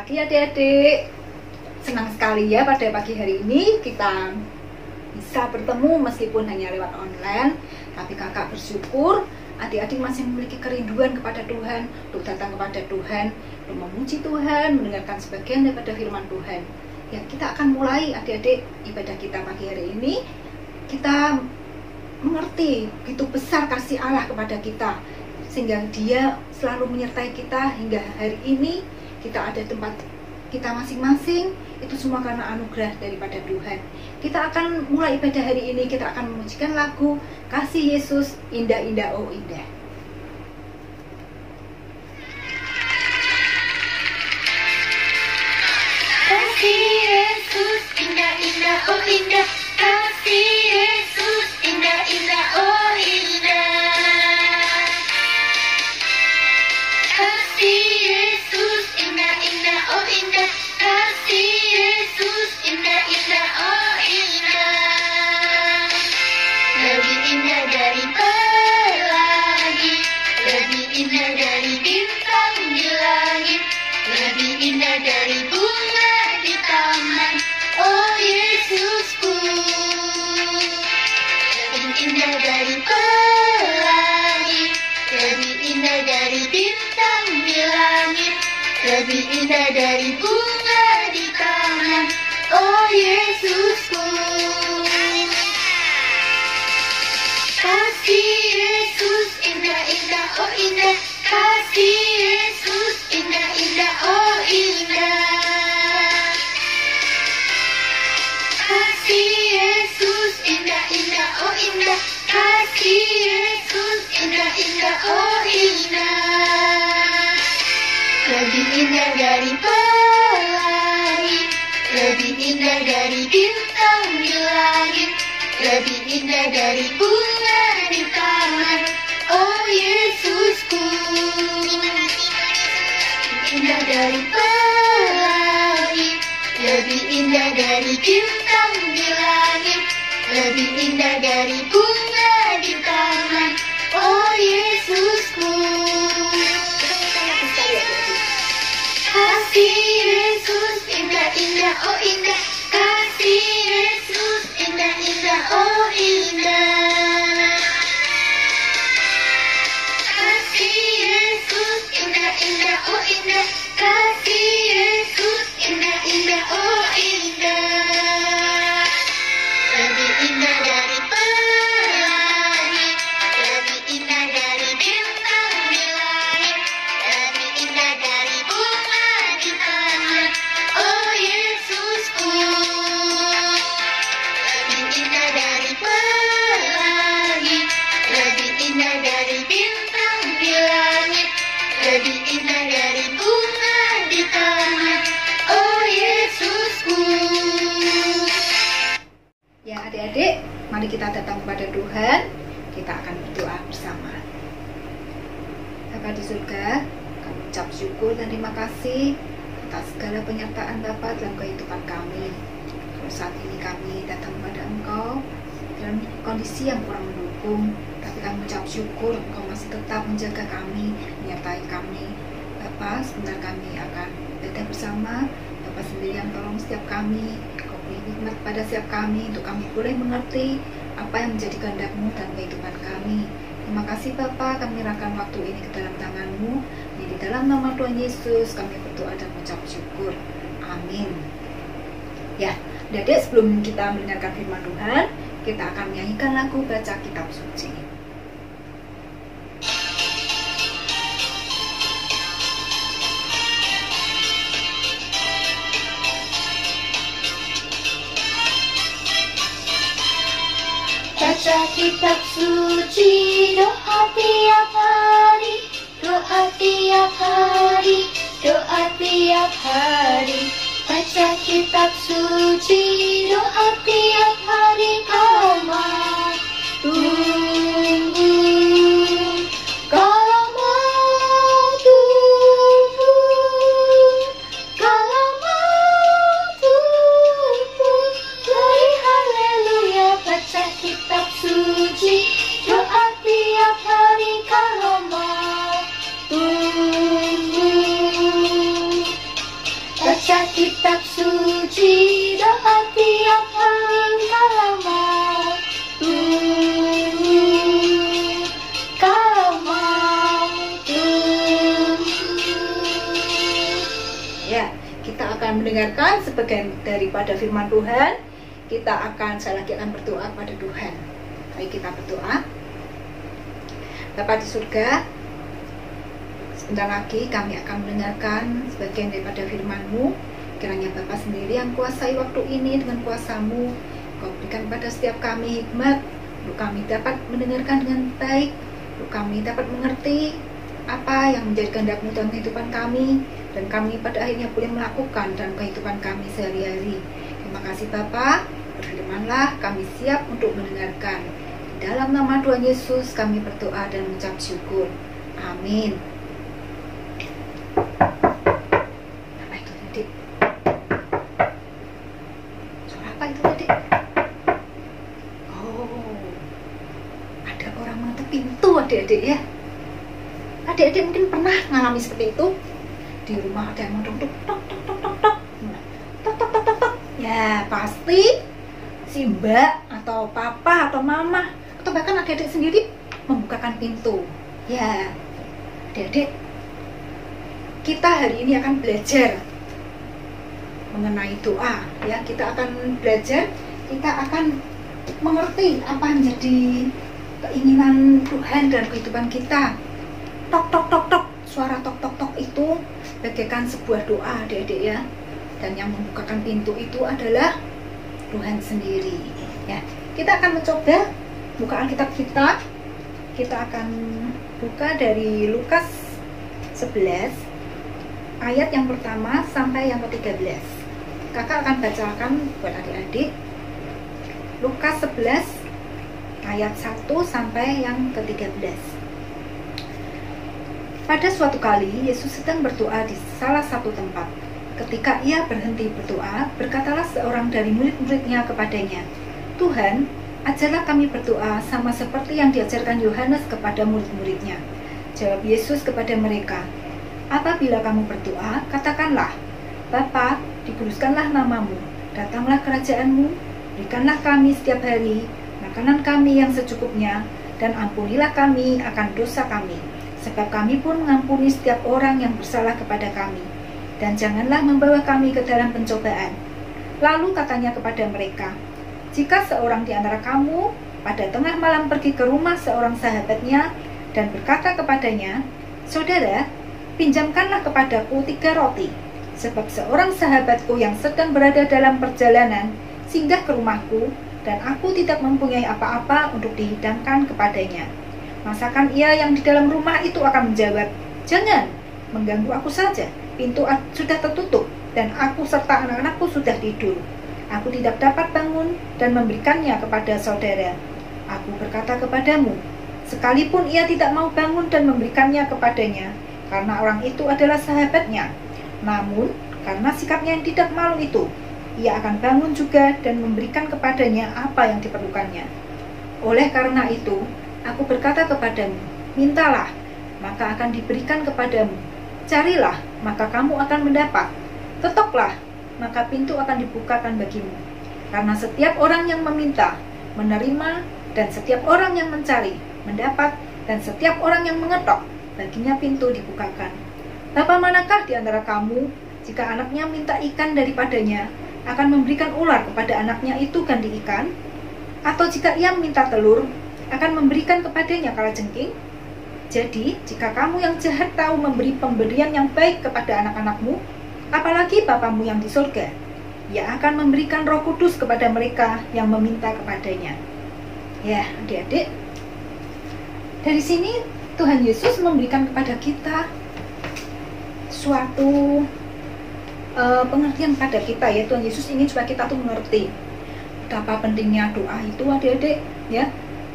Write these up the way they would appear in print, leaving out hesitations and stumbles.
pagi adik-adik. Senang sekali ya pada pagi hari ini kita bisa bertemu meskipun hanya lewat online. Tapi kakak bersyukur adik-adik masih memiliki kerinduan kepada Tuhan, untuk datang kepada Tuhan, untuk memuji Tuhan, mendengarkan sebagian daripada firman Tuhan. Ya, kita akan mulai adik-adik ibadah kita pagi hari ini. Kita mengerti begitu besar kasih Allah kepada kita, sehingga Dia selalu menyertai kita hingga hari ini. Kita ada tempat kita masing-masing, itu semua karena anugerah daripada Tuhan. Kita akan mulai ibadah hari ini, kita akan memujikan lagu Kasih Yesus Indah-Indah Oh Indah. Kasih Yesus indah-indah oh indah, kasih Yesus indah-indah oh indah. Kasih Yesus indah-indah oh indah, kasih Yesus indah-indah oh indah. Lebih indah dari pelangi, lebih indah dari bintang di langit, lebih indah dari bunga di taman, oh Yesusku. Lebih indah dari pelangi, lebih indah dari bintang di langit, lebih indah dari bunga di taman, oh Yesusku. Kasih Yesus indah-indah oh indah, kasih Yesus indah-indah oh indah. Kasih Yesus indah-indah oh indah, kasih Yesus indah-indah oh indah. Lebih indah dari pelangi, lebih indah dari bintang di langit, lebih indah dari bunga di taman, oh Yesusku. Indah dari pelangi, lebih indah dari bintang di langit, lebih indah dari bunga di taman, oh Yesusku. Kasih Yesus indah-indah oh indah, kasih Yesus indah-indah oh indah. Kasih Yesus indah-indah oh indah, kasih Yesus indah-indah oh indah. Lebih indah dari pelangi, lebih indah dari bintang di langit, lebih indah dari bunga di taman, oh Yesusku. Lebih indah dari pelangi, lebih indah dari bintang di langit, lebih indah dari bunga di taman, oh Yesusku. Ya adik-adik, mari kita datang kepada Tuhan. Kita akan berdoa bersama. Bapa di surga, kami ucap syukur dan terima kasih atas segala penyertaan Bapa dalam kehidupan kami. Kalau saat ini kami datang kepada Engkau dalam kondisi yang kurang mendukung, tapi kami ucap syukur Engkau masih tetap menjaga kami, menyertai kami. Bapa, sebentar kami akan ibadah bersama. Bapa sendiri yang tolong setiap kami, Kau beri hikmat pada setiap kami, untuk kami boleh mengerti apa yang menjadi kehendak-Mu dalam kehidupan kami. Terima kasih Bapa, kami menyerahkan waktu ini ke dalam tangan-Mu. Di dalam nama Tuhan Yesus kami berdoa dan mengucap syukur. Amin. Ya, adik-adik, sebelum kita mendengarkan firman Tuhan, kita akan menyanyikan lagu baca kitab suci. Baca kitab suci, doa tiap hari, doa tiap hari, doa tiap hari. Baca kitab suci, doa tiap hari, kau mau tunggu, kalau mau tunggu, kalau mau tunggu, beri haleluya. Baca kitab suci, doa tiap hari, kalau mau tunggu. kitab suci, doa tiap hari kalau mau tunggu, kalau mau tunggu. Ya, kita akan mendengarkan sebagian daripada firman Tuhan. Saya lagi akan berdoa kepada Tuhan. Mari kita berdoa. Bapa di surga, sebentar lagi kami akan mendengarkan sebagian daripada firman-Mu. Kiranya Bapa sendiri yang kuasai waktu ini dengan kuasa-Mu. Kau berikan pada setiap kami hikmat, untuk kami dapat mendengarkan dengan baik, untuk kami dapat mengerti apa yang menjadi kehendak-Mu dalam kehidupan kami, dan kami pada akhirnya boleh melakukan dalam kehidupan kami sehari-hari. Terima kasih Bapa, berfirmanlah, kami siap untuk mendengarkan. Di dalam nama Tuhan Yesus kami berdoa dan mengucap syukur. Amin. Apa itu tadi? Suara apa itu tadi? Oh, ada orang mengetuk pintu, adik-adik ya. Adik-adik mungkin pernah mengalami seperti itu. Di rumah ada yang mengetuk tok tok tok tok tok. Tok tok tok tok tok. Ya, pasti si mbak atau papa atau mama atau bahkan adik-adik sendiri membukakan pintu. Ya, adik-adik, kita hari ini akan belajar mengenai doa. Ya, kita akan belajar, kita akan mengerti apa yang menjadi keinginan Tuhan dalam kehidupan kita. Tok tok tok tok, suara tok tok tok itu bagaikan sebuah doa, adik-adik ya. Dan yang membukakan pintu itu adalah Tuhan sendiri. Ya, kita akan mencoba buka Alkitab kita. Kita akan buka dari Lukas 11 ayat yang pertama sampai yang ke-13. Kakak akan bacakan buat adik-adik. Lukas 11 ayat 1 sampai yang ke-13. Pada suatu kali Yesus sedang berdoa di salah satu tempat. Ketika ia berhenti berdoa, berkatalah seorang dari murid-muridnya kepadanya, "Tuhan, ajarlah kami berdoa sama seperti yang diajarkan Yohanes kepada murid-muridnya." Jawab Yesus kepada mereka, "Apabila kamu berdoa, katakanlah, Bapa, dikuduskanlah namamu, datanglah kerajaanmu, berikanlah kami setiap hari makanan kami yang secukupnya, dan ampunilah kami akan dosa kami, sebab kami pun mengampuni setiap orang yang bersalah kepada kami. Dan janganlah membawa kami ke dalam pencobaan." Lalu katanya kepada mereka, "Jika seorang di antara kamu pada tengah malam pergi ke rumah seorang sahabatnya dan berkata kepadanya, 'Saudara, pinjamkanlah kepadaku 3 roti, sebab seorang sahabatku yang sedang berada dalam perjalanan singgah ke rumahku, dan aku tidak mempunyai apa-apa untuk dihidangkan kepadanya.' Masakan ia yang di dalam rumah itu akan menjawab, 'Jangan, mengganggu aku saja. Pintu sudah tertutup, dan aku serta anak-anakku sudah tidur. Aku tidak dapat bangun dan memberikannya kepada saudara.' Aku berkata kepadamu, sekalipun ia tidak mau bangun dan memberikannya kepadanya, karena orang itu adalah sahabatnya, namun karena sikapnya yang tidak malu itu, ia akan bangun juga dan memberikan kepadanya apa yang diperlukannya. Oleh karena itu, aku berkata kepadamu, mintalah, maka akan diberikan kepadamu. Carilah, maka kamu akan mendapat. Ketoklah, maka pintu akan dibukakan bagimu. Karena setiap orang yang meminta, menerima, dan setiap orang yang mencari, mendapat, dan setiap orang yang mengetok, baginya pintu dibukakan. Bapa manakah di antara kamu, jika anaknya minta ikan daripadanya, akan memberikan ular kepada anaknya itu ganti ikan? Atau jika ia minta telur, akan memberikan kepadanya kalajengking? Jadi, jika kamu yang jahat tahu memberi pemberian yang baik kepada anak-anakmu, apalagi Bapamu yang di surga, ia akan memberikan Roh Kudus kepada mereka yang meminta kepadanya. Ya, adik-adik, dari sini Tuhan Yesus memberikan kepada kita suatu pengertian pada kita, ya. Tuhan Yesus ingin supaya kita tuh mengerti betapa pentingnya doa itu, adik-adik, ya.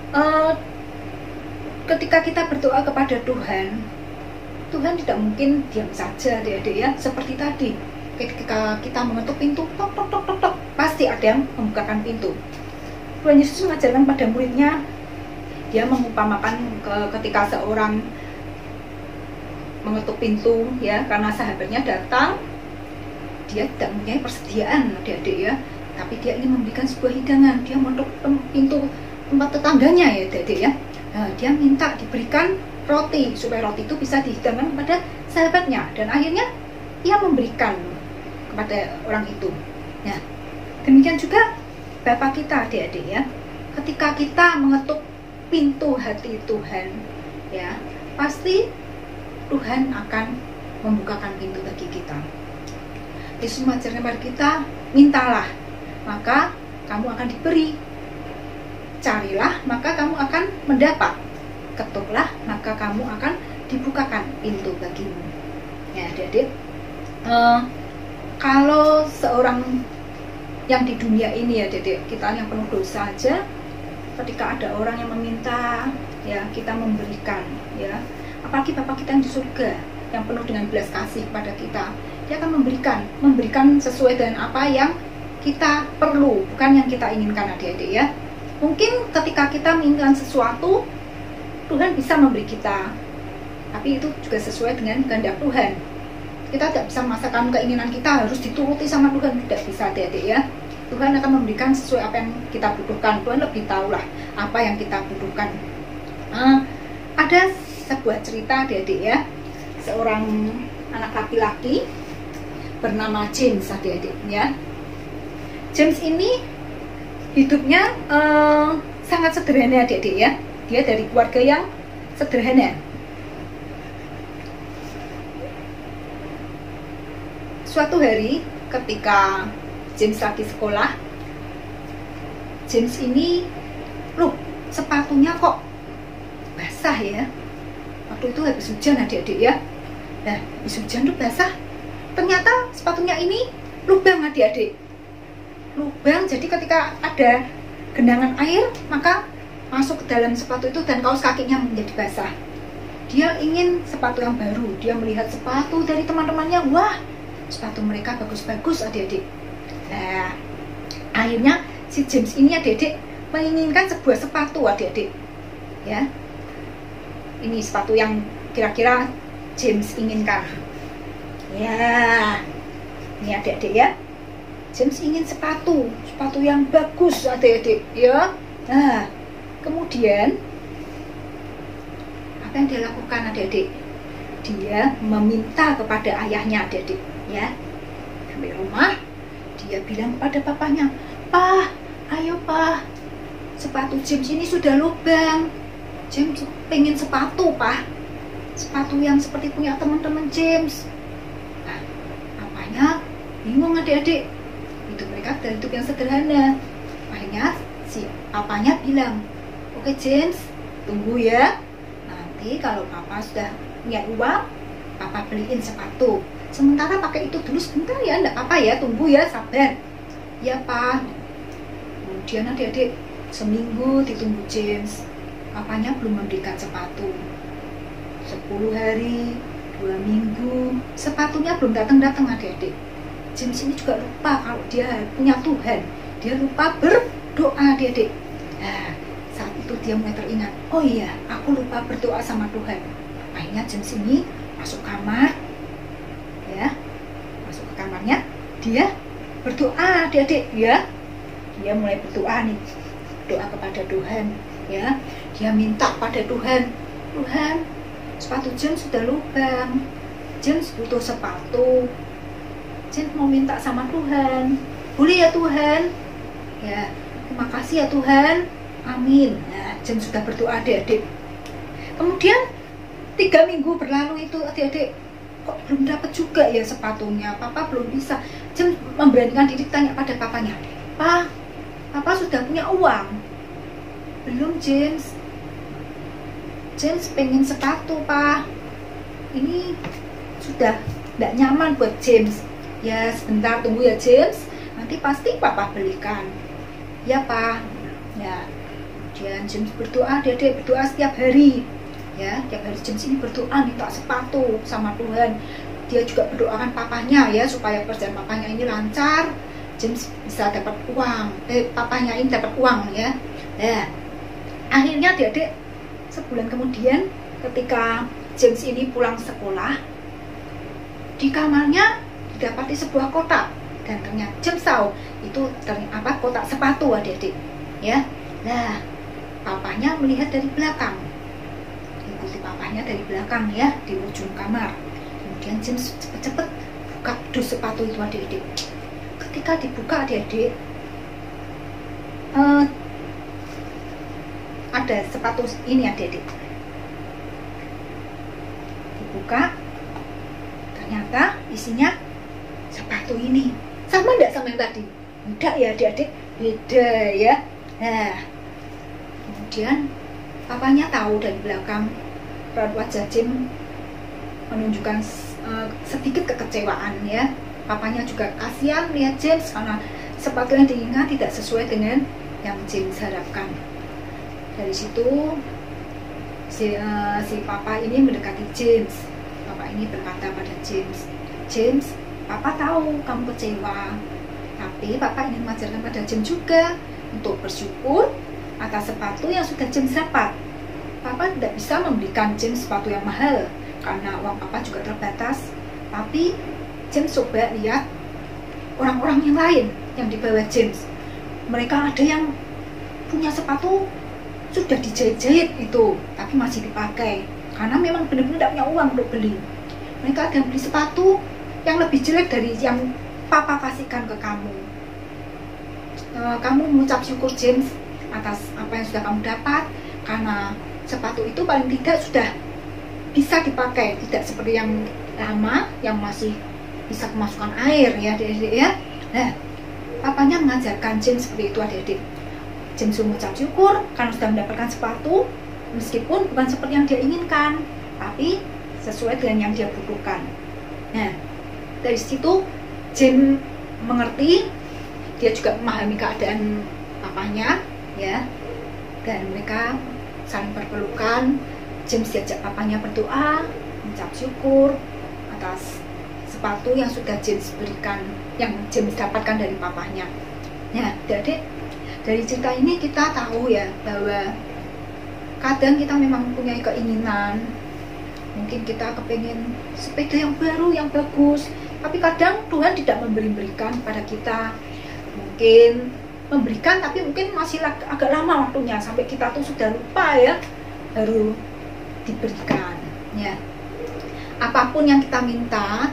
Ketika kita berdoa kepada Tuhan, Tuhan tidak mungkin diam saja, adik-adik, ya. Seperti tadi, ketika kita mengetuk pintu, tok tok tok tok tok, pasti ada yang membukakan pintu. Tuhan Yesus mengajarkan pada muridnya, dia mengumpamakan ketika seorang mengetuk pintu, ya, karena sahabatnya datang, dia tidak mempunyai persediaan adik-adik ya, tapi dia ingin memberikan sebuah hidangan. Dia mengetuk pintu tempat tetangganya ya adik-adik ya. Nah, dia minta diberikan roti supaya roti itu bisa dihidangkan kepada sahabatnya, dan akhirnya ia memberikan kepada orang itu. Nah, demikian juga Bapa kita adik-adik ya, ketika kita mengetuk pintu hati Tuhan ya, pasti Tuhan akan membukakan pintu bagi kita. Yesus mengajarkan kepada kita, mintalah maka kamu akan diberi, carilah maka kamu akan mendapat, ketuklah maka kamu akan dibukakan pintu bagimu. Ya adik-adik, kalau seorang yang di dunia ini ya adik-adik, kita yang penuh dosa aja, ketika ada orang yang meminta ya kita memberikan ya, apalagi Bapa kita yang di surga yang penuh dengan belas kasih kepada kita, dia akan memberikan sesuai dengan apa yang kita perlu, bukan yang kita inginkan adik-adik ya. Mungkin ketika kita menginginkan sesuatu, Tuhan bisa memberi kita, tapi itu juga sesuai dengan kehendak Tuhan. Kita tidak bisa memaksakan keinginan kita harus dituruti sama Tuhan, tidak bisa adik-adik ya. Tuhan akan memberikan sesuai apa yang kita butuhkan. Tuhan lebih tahulah apa yang kita butuhkan. Ada sebuah cerita adik-adik ya, seorang anak laki-laki bernama James adik-adik ya. James ini hidupnya sangat sederhana adik-adik ya. Dia dari keluarga yang sederhana. Suatu hari ketika James lagi sekolah, James ini, loh sepatunya kok basah ya. Waktu itu habis hujan adik-adik ya. Nah, habis hujan tuh basah. Ternyata sepatunya ini lubang adik-adik. Lubang, jadi ketika ada genangan air maka masuk ke dalam sepatu itu dan kaos kakinya menjadi basah. Dia ingin sepatu yang baru. Dia melihat sepatu dari teman-temannya, wah sepatu mereka bagus-bagus adik-adik. Nah, akhirnya si James ini adik-adik menginginkan sebuah sepatu adik-adik ya. Ini sepatu yang kira-kira James inginkan ya. Ini adik-adik ya, James ingin sepatu yang bagus adik-adik ya. Nah, kemudian apa yang dia lakukan adik-adik? Dia meminta kepada ayahnya adik-adik ya. Sampai rumah dia bilang kepada papanya, "Pak, ayo Pak, sepatu James ini sudah lubang. James pengen sepatu Pak, sepatu yang seperti punya teman-teman James." Nah, papanya bingung adik-adik. Itu mereka dari hidup yang sederhana. Akhirnya si papanya bilang, "Oke James, tunggu ya. Nanti kalau papa sudah punya uang, papa beliin sepatu. Sementara pakai itu dulu sebentar ya, enggak apa-apa ya, tunggu ya, sabar." "Ya Pak." Kemudian adik-adik, seminggu ditunggu James, papanya belum memberikan sepatu. 10 hari, 2 minggu, sepatunya belum datang-datang adik-adik. James ini juga lupa kalau dia punya Tuhan. Dia lupa berdoa adik-adik. Nah, saat itu dia mulai teringat, oh iya, aku lupa berdoa sama Tuhan. Akhirnya James ini masuk kamar ya, masuk ke kamarnya, dia berdoa adik-adik ya. Dia mulai berdoa nih, doa kepada Tuhan ya. Dia minta pada Tuhan, "Tuhan, sepatu James sudah lubang, James butuh sepatu. James mau minta sama Tuhan, boleh ya Tuhan? Ya, terima kasih ya Tuhan, amin." Nah, James sudah berdoa adik-adik. Kemudian 3 minggu berlalu itu adik-adik, kok belum dapat juga ya sepatunya, papa belum bisa. James memberanikan diri tanya pada papanya, "Pak, papa sudah punya uang?" "Belum James. James pengen sepatu Pak. Ini sudah tidak nyaman buat James." "Ya sebentar, tunggu ya James, nanti pasti papa belikan." "Ya Pak." Ya, kemudian James berdoa, dia berdoa setiap hari ya. Tiap hari James ini berdoa minta sepatu sama Tuhan. Dia juga berdoakan papanya ya, supaya pekerjaan papanya ini lancar, James bisa dapat uang, papanya ini dapat uang ya. Nah, akhirnya adik-adik, sebulan kemudian ketika James ini pulang sekolah, di kamarnya didapati sebuah kotak, dan ternyata James itu ternyata kotak sepatu adik-adik ya. Nah, papanya melihat dari belakang, ikuti papanya dari belakang ya, di ujung kamar. Kemudian James cepet-cepet buka dus sepatu itu adik-adik. Ketika dibuka adik-adik, ada sepatu ini adik-adik. Dibuka, ternyata isinya sepatu ini. Sama enggak sama yang tadi? Enggak ya adik-adik, beda ya. Nah, kemudian papanya tahu dari belakang, raut wajah James menunjukkan sedikit kekecewaan ya. Papanya juga kasihan lihat James karena sepatu yang diingat tidak sesuai dengan yang James harapkan. Dari situ si papa ini mendekati James. Papa ini berkata pada James, James, papa tahu kamu kecewa, tapi papa ingin mengajarkan pada James juga untuk bersyukur atas sepatu yang sudah James dapat. Papa tidak bisa membelikan James sepatu yang mahal karena uang papa juga terbatas. Tapi James coba lihat orang-orang yang lain yang di bawah James. Mereka ada yang punya sepatu sudah dijahit-jahit itu, tapi masih dipakai karena memang benar-benar tidak punya uang untuk beli. Mereka ada yang beli sepatu yang lebih jelek dari yang papa kasihkan ke kamu. Kamu mengucap syukur James atas apa yang sudah kamu dapat, karena sepatu itu paling tidak sudah bisa dipakai, tidak seperti yang lama yang masih bisa kemasukan air ya adik-adik ya. Nah, papanya mengajarkan James seperti itu adik-adik. James mengucap syukur karena sudah mendapatkan sepatu, meskipun bukan seperti yang dia inginkan, tapi sesuai dengan yang dia butuhkan. Nah, dari situ James mengerti, dia juga memahami keadaan papanya ya, dan mereka saling berpelukan. James diajak papanya berdoa, mengucap syukur atas sepatu yang sudah James berikan, yang James dapatkan dari papanya. Nah, jadi dari cerita ini kita tahu ya bahwa kadang kita memang punya keinginan, mungkin kita kepengen sepeda yang baru, yang bagus, tapi kadang Tuhan tidak memberikan pada kita. Mungkin memberikan tapi mungkin masih agak lama waktunya, sampai kita tuh sudah lupa ya baru diberikan ya. Apapun yang kita minta,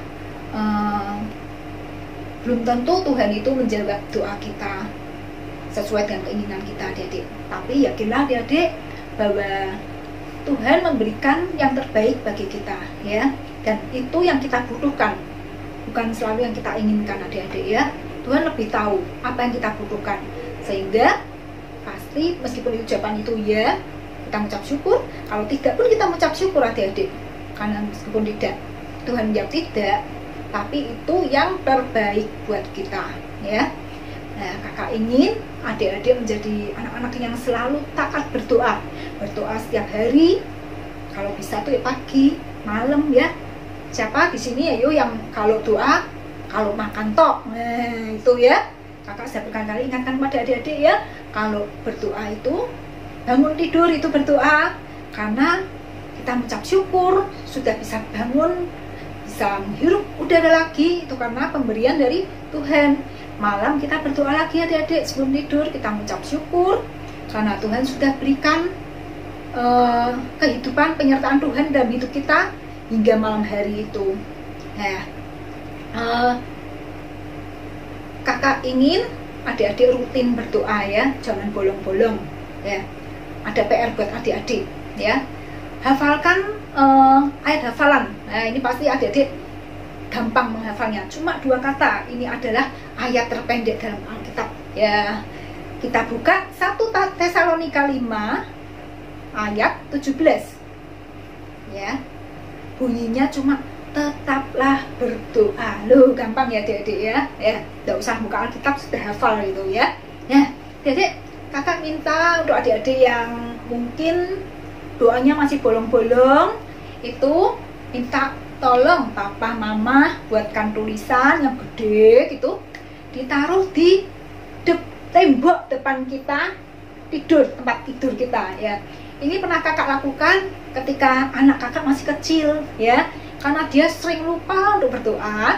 belum tentu Tuhan itu menjawab doa kita sesuai dengan keinginan kita adik-adik. Tapi yakinlah adik-adik bahwa Tuhan memberikan yang terbaik bagi kita ya, dan itu yang kita butuhkan, bukan selalu yang kita inginkan adik-adik ya. Tuhan lebih tahu apa yang kita butuhkan, sehingga pasti meskipun ucapan itu ya kita mengucap syukur, kalau tidak pun kita mengucap syukur adik-adik, karena meskipun tidak Tuhan menjawab tidak, tapi itu yang terbaik buat kita ya. Nah, kakak ingin adik-adik menjadi anak-anak yang selalu taat berdoa setiap hari. Kalau bisa tuh ya pagi, malam ya. Siapa di sini ya yuk yang kalau doa, kalau makan tok. Nah, itu ya. Kakak sudah berkali-kali ingatkan pada adik-adik ya, kalau berdoa itu bangun tidur itu berdoa, karena kita mengucap syukur sudah bisa bangun, bisa menghirup udara lagi, itu karena pemberian dari Tuhan. Malam kita berdoa lagi adik-adik sebelum tidur, kita mengucap syukur karena Tuhan sudah berikan kehidupan, penyertaan Tuhan dalam hidup kita hingga malam hari itu. Nah, kakak ingin adik-adik rutin berdoa ya, jangan bolong-bolong ya. Ada PR buat adik-adik ya, hafalkan ayat hafalan. Nah, ini pasti adik-adik gampang menghafalnya, cuma 2 kata. Ini adalah ayat terpendek dalam Alkitab ya. Kita buka 1 Tesalonika 5 ayat 17 ya. Bunyinya cuma tetaplah berdoa. Loh, gampang ya adik-adik ya. Ya, tidak usah buka Alkitab, sudah hafal itu ya. Ya, adik-adik, kakak minta untuk adik-adik yang mungkin doanya masih bolong-bolong, itu minta tolong papa mama buatkan tulisan yang gede gitu, ditaruh di tembok depan kita tidur, tempat tidur kita ya. Ini pernah kakak lakukan ketika anak kakak masih kecil ya, karena dia sering lupa untuk berdoa.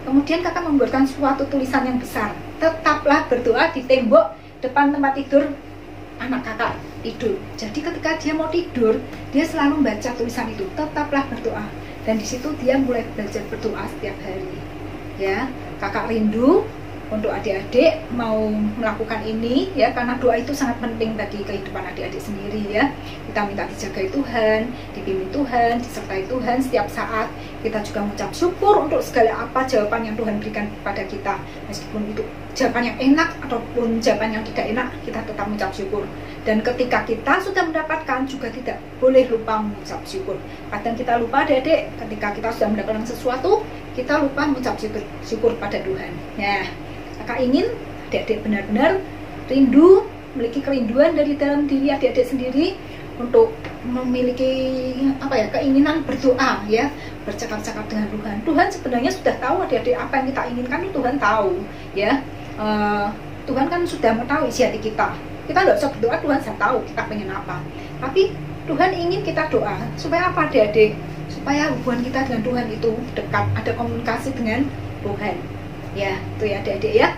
Kemudian kakak membuatkan suatu tulisan yang besar, tetaplah berdoa di tembok depan tempat tidur anak kakak tidur. Jadi ketika dia mau tidur, dia selalu membaca tulisan itu, tetaplah berdoa. Dan di situ dia mulai belajar berdoa setiap hari. Ya, kakak rindu untuk adik-adik mau melakukan ini ya, karena doa itu sangat penting bagi kehidupan adik-adik sendiri ya. Kita minta dijagai Tuhan, dipimpin Tuhan, disertai Tuhan setiap saat. Kita juga mengucap syukur untuk segala apa jawaban yang Tuhan berikan kepada kita. Meskipun itu jawaban yang enak ataupun jawaban yang tidak enak, kita tetap mengucap syukur. Dan ketika kita sudah mendapatkan, juga tidak boleh lupa mengucap syukur. Kadang kita lupa adik-adik, ketika kita sudah mendapatkan sesuatu, kita lupa mengucap syukur pada Tuhan. Nah, kakak ingin adik-adik benar-benar rindu, memiliki kerinduan dari dalam diri adik-adik sendiri untuk memiliki keinginan berdoa ya, bercakap-cakap dengan Tuhan. Tuhan sebenarnya sudah tahu adik-adik apa yang kita inginkan, Tuhan tahu ya. Tuhan kan sudah mengetahui isi hati kita. Kita nggak usah berdoa, Tuhan sudah tahu kita pengen apa. Tapi Tuhan ingin kita doa supaya apa adik-adik? Supaya hubungan kita dengan Tuhan itu dekat, ada komunikasi dengan Tuhan. Ya, itu ya adik-adik ya.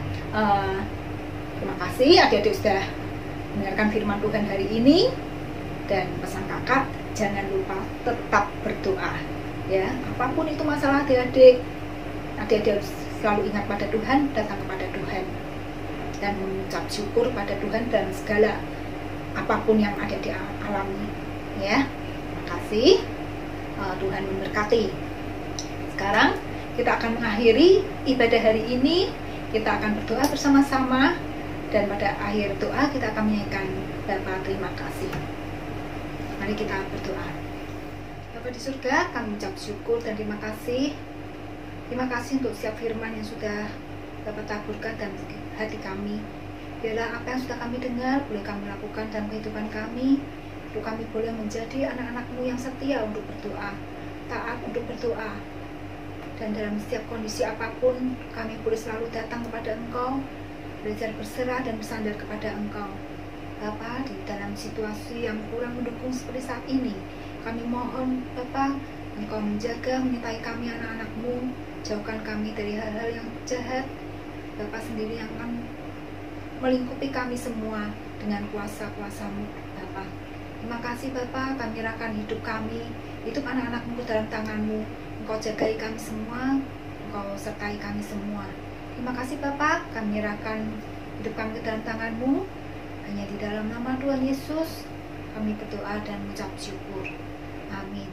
Terima kasih adik-adik sudah mendengarkan firman Tuhan hari ini. Dan pesan kakak, jangan lupa tetap berdoa ya. Apapun itu masalah adik-adik harus selalu ingat pada Tuhan, datang kepada Tuhan dan mengucap syukur pada Tuhan dan segala apapun yang adik-adik alami ya. Terima kasih. Tuhan memberkati. Sekarang kita akan mengakhiri ibadah hari ini. Kita akan berdoa bersama-sama, dan pada akhir doa kita akan menyanyikan Bapa terima kasih. Mari kita berdoa. Bapa di surga, kami mengucap syukur dan terima kasih. Terima kasih untuk setiap firman yang sudah dapat taburkan dalam hati kami. Biarlah apa yang sudah kami dengar boleh kami lakukan dalam kehidupan kami. Untuk kami boleh menjadi anak-anak-Mu yang setia untuk berdoa, taat untuk berdoa. Dan dalam setiap kondisi apapun, kami boleh selalu datang kepada Engkau, belajar berserah dan bersandar kepada Engkau. Bapa, di dalam situasi yang kurang mendukung seperti saat ini, kami mohon Bapa, Engkau menjaga, menyertai kami anak-anak-Mu, jauhkan kami dari hal-hal yang jahat. Bapa sendiri yang akan melingkupi kami semua dengan kuasa-kuasa-Mu Bapa. Terima kasih Bapa, kami serahkan hidup kami, hidup anak-anak-Mu dalam tangan-Mu. Engkau jagai kami semua, Engkau sertai kami semua. Terima kasih Bapa, kami serahkan hidup kami ke dalam tangan-Mu. Hanya di dalam nama Tuhan Yesus kami berdoa dan mengucap syukur. Amin.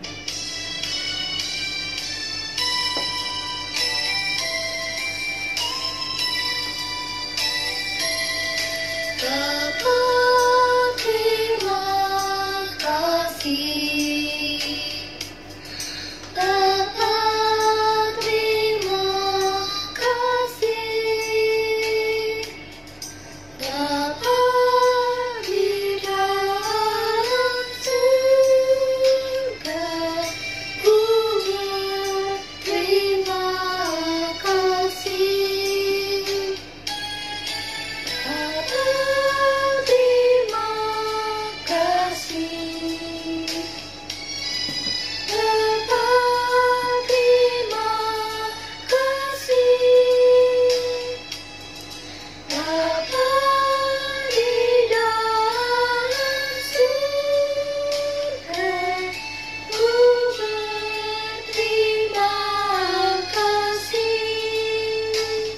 Bapa, terima kasih. Bapa, terima kasih. Bapa di dalam surga, ku berterima kasih. Bapa, terima kasih. Bapa, terima kasih. Bapa di dalam surga, ku berterima kasih.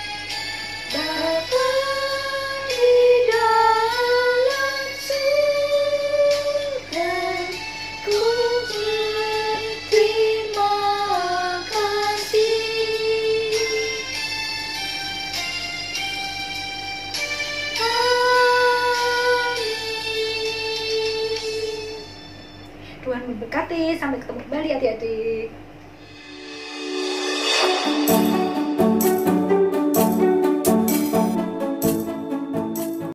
Bapa di dalam surga, ku berterima kasih. Amin. Tuhan memberkati. Sampai ketemu kembali adik-adik.